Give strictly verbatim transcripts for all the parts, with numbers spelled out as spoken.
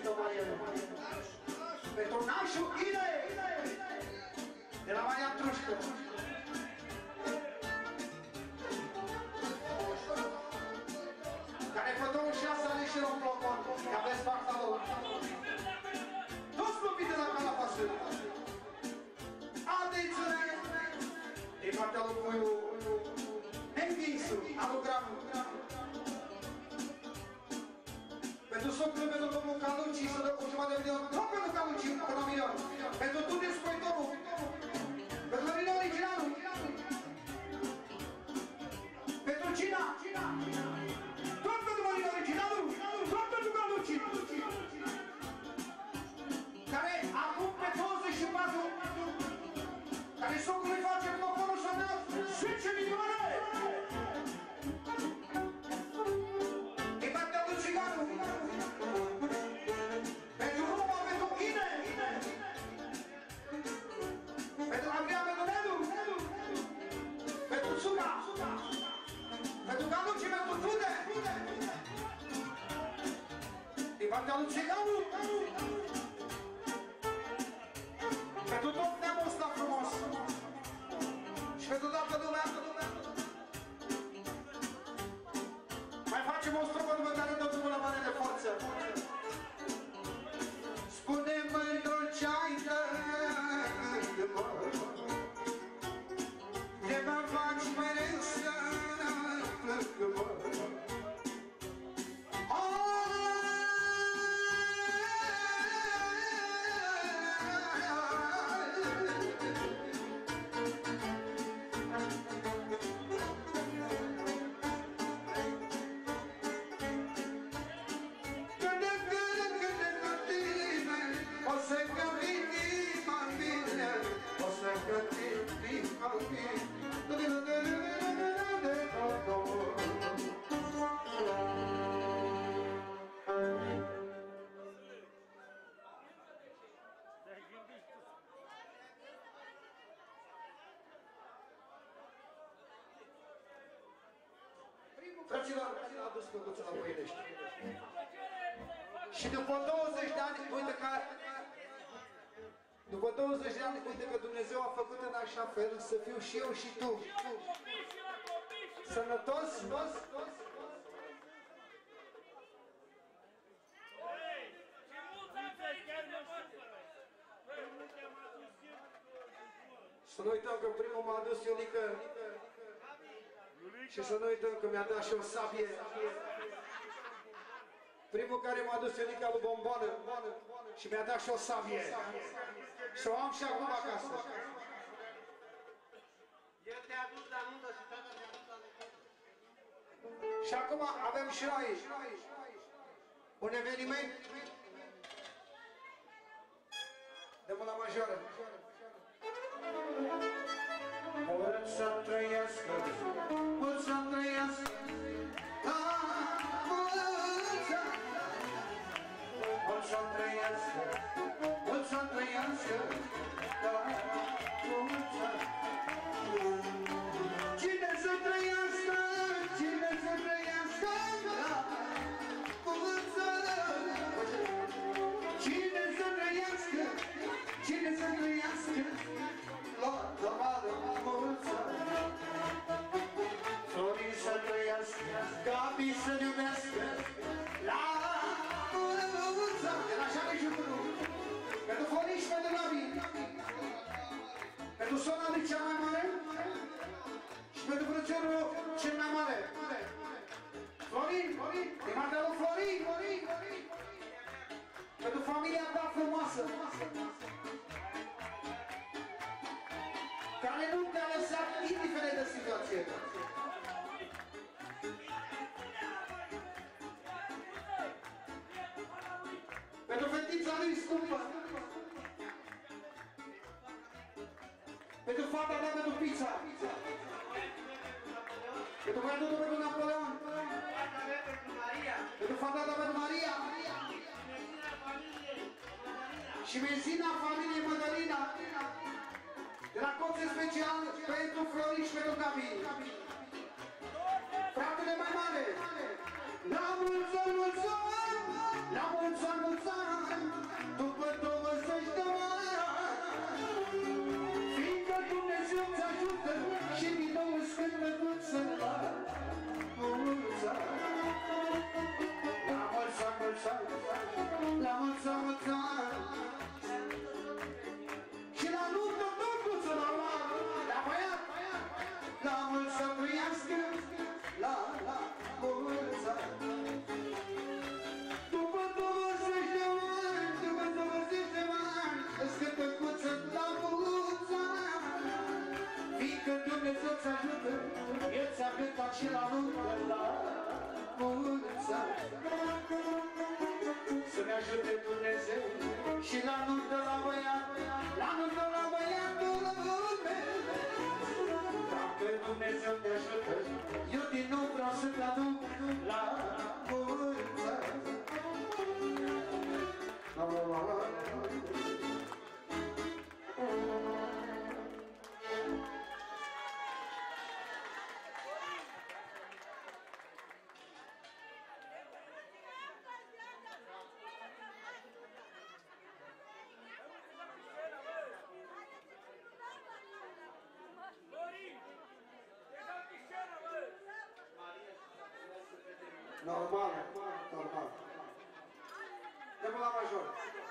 nașul tău, Marielu. Pentru nașul Ine, de la Maria Trușcă. Care fătou și asta ale și un plocon, că aveți partea lor. Toți plopii de la Calafasă. Atențiune! E partea lui Puiu Învinsu, alu Granu. Pentru socrul, pentru domnul Caluci, să dă cu ceva de milion. Nu pentru Caluci, până la milion. Pentru Tudor Scoitorul. Pentru Lorina Originalul. Pentru Cina. Tot pentru Lorina Originalul. Tot pentru Caluci. Care acum pe douăzeci și patru, care socrul îi face bloconul să dea zece milioane. E partea lui Țiganu. Pentru Roma, pentru Ine. Pentru Adrian, pentru Nelu. Pentru Țuca. Pentru Caluci, pentru Tude. E partea lui Țiganu. Pentru tot neamul ăsta frumos. Și pentru toată lumea. Mai facem o strofă după care dăm drumul la mare de forță. Spune-mă-i dulceai tăi, de mă faci mereu să plâng, mă. Fraților, a dus căcuța la Voinești. Și după douăzeci de ani, uite că după douăzeci de ani, uite că Dumnezeu a făcut în așa fel să fiu și eu și tu. Sănătos, toți, toți. Să nu uităm că primul m-a adus Iulică și să nu uităm că mi-a dat și o sabie. Primul care m-a dus Iulica lui Bomboană și mi-a dat și o sabie. Și o am și acum acasă. Eu te-a dus la nuntă și tata te-a dus la nuntă. Și acum avem și noi un eveniment de mâna majoră. Mult să trăiască, mult să trăiască, mult să trăiască, mult să trăiască, cine să trăiască, cine să trăiască, mult să cine să trăiască, cine să trăiască, la mare mulță. Florii să trăiască, Gabi să iubească, la mulță. De la așa de jurul, pentru Florii și pentru Gabi, pentru sora lui cea mai mare și pentru frățiorul cel mai mare. Florii, din partea lui Florii, pentru familia ta frumoasă, care nu te-a lăsat indiferent de situație. Pentru fetița lui scumpă, pentru fata ta, pentru pizza, pentru băiatul tău, pentru Napoleon, pentru fata ta, pentru Maria, și menzina familiei Mădălina, de la concert special pentru Florin și pentru Gabi. Fratele mai mare, la mulți ani, mulți ani, la mulți ani, mulți ani. și la nuntă la mulți ani. Să ne ajute Dumnezeu și la nuntă la băiat, la nuntă la băiatul meu. Dacă Dumnezeu te ajută, eu din nou vreau să te aduc la mulți ani. La la la la. Normal, normal. Dă-mă la major.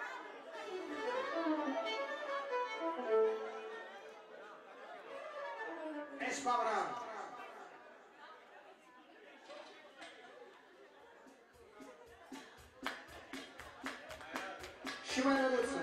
Espabra. Și mai răduță.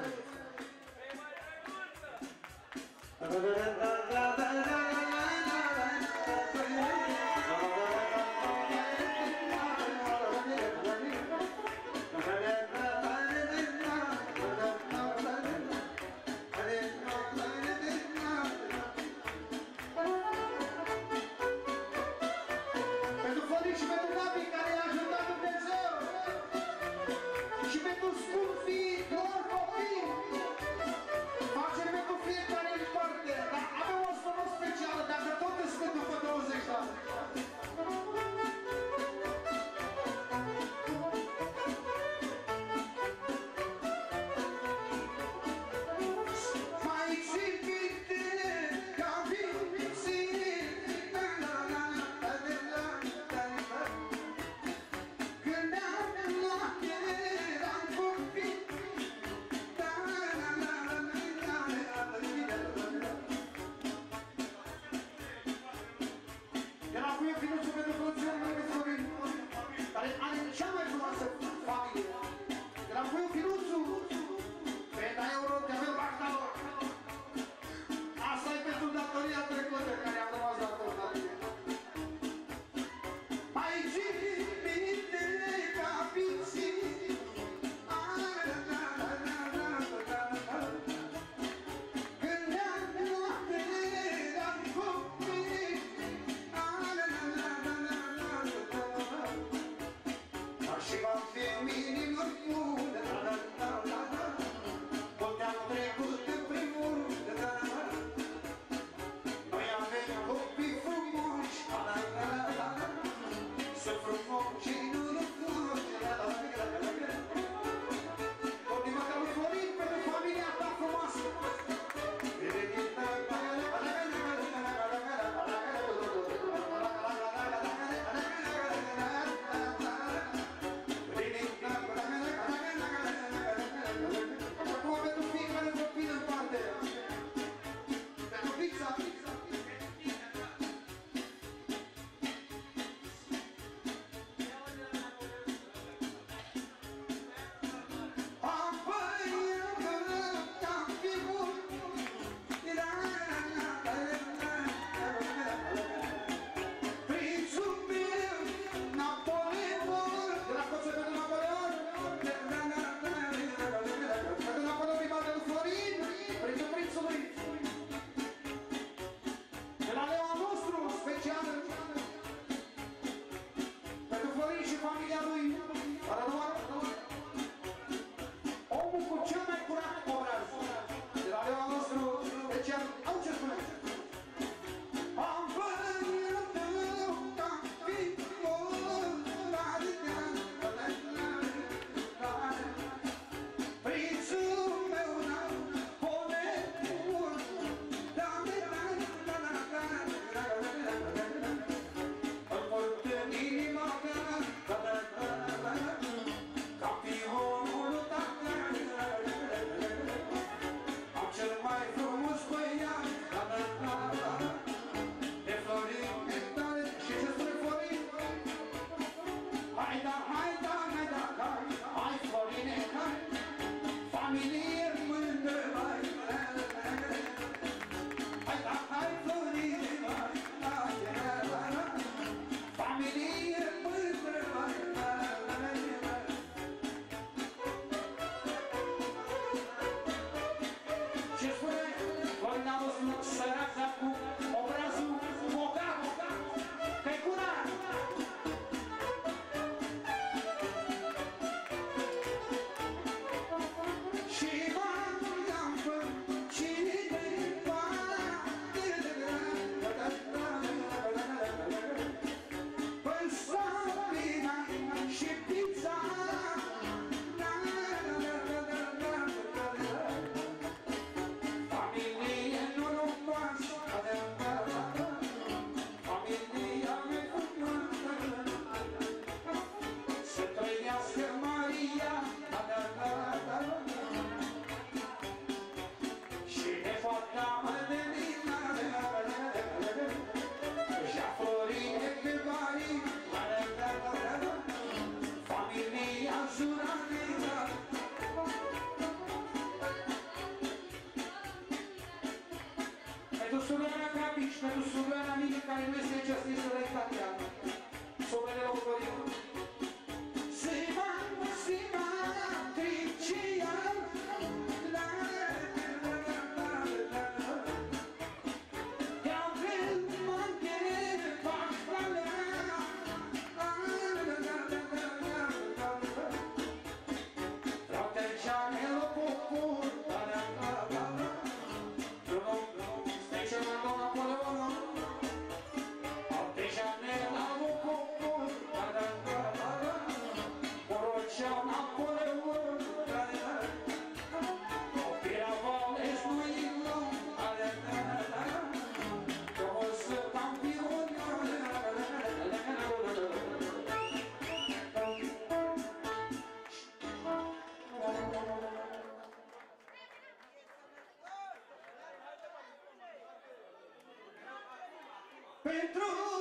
pentru